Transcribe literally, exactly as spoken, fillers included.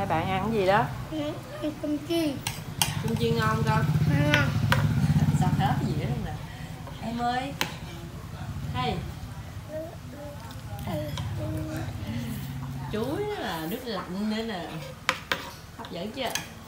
Hai bạn ăn cái gì đó? Ăn cơm chiên. Cơm chiên ngon không? Ngon. Sao hết cái gì đó nè. Em ơi. Hey. Chuối là nước lạnh nữa nè. Hấp dẫn chưa?